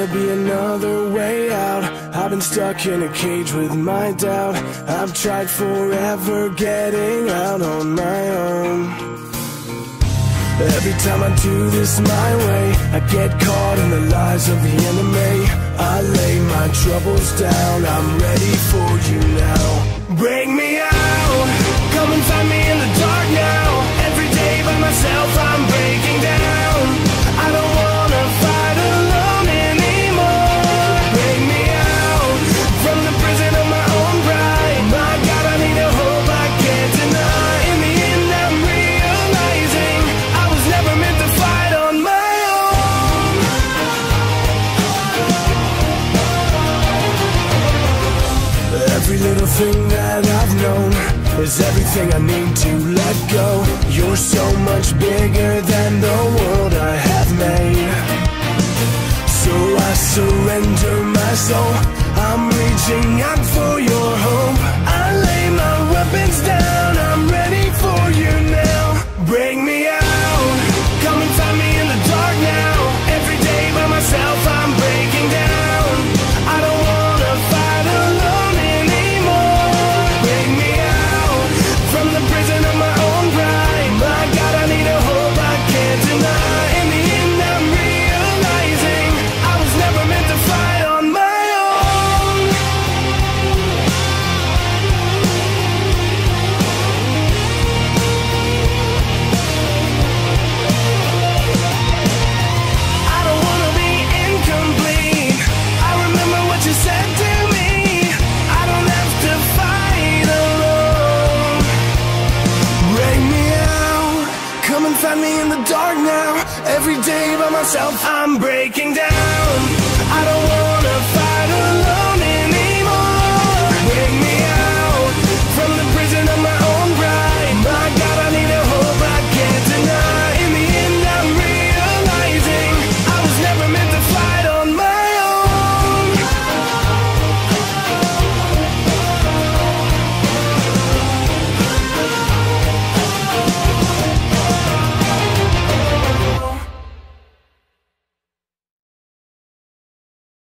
gotta be another way out. I've been stuck in a cage with my doubt. I've tried forever getting out on my own. Every time I do this my way, I get caught in the lies of the enemy. I lay my troubles down, I'm ready for you now. Bring me out, come and find me in the dark now. Every day by myself I'm breaking down. I don't wanna fight alone anymore. Bring me out from the prison of my own pride. My God, I need a hope I can't deny. In the end I'm realizing I was never meant to fight on my own. Every little thing that I've known is everything I need to let go. You're so much bigger than the world I have made. So I surrender my soul, I'm reaching out for your hope. I lay my weapons down, I'm ready for you now. Bring me out, come and find me in the dark now. Every day by myself I'm breaking down. I don't wanna fight alone anymore. Bring me out from the prison of my own pride. My God, I need a hope I can't deny. In the end I'm realizing I was never meant to fight on my own. I don't wanna be incomplete. I remember what you said to me. I don't have to fight alone. Bring me out, come and find me in the dark now. Every day by myself I'm breaking down.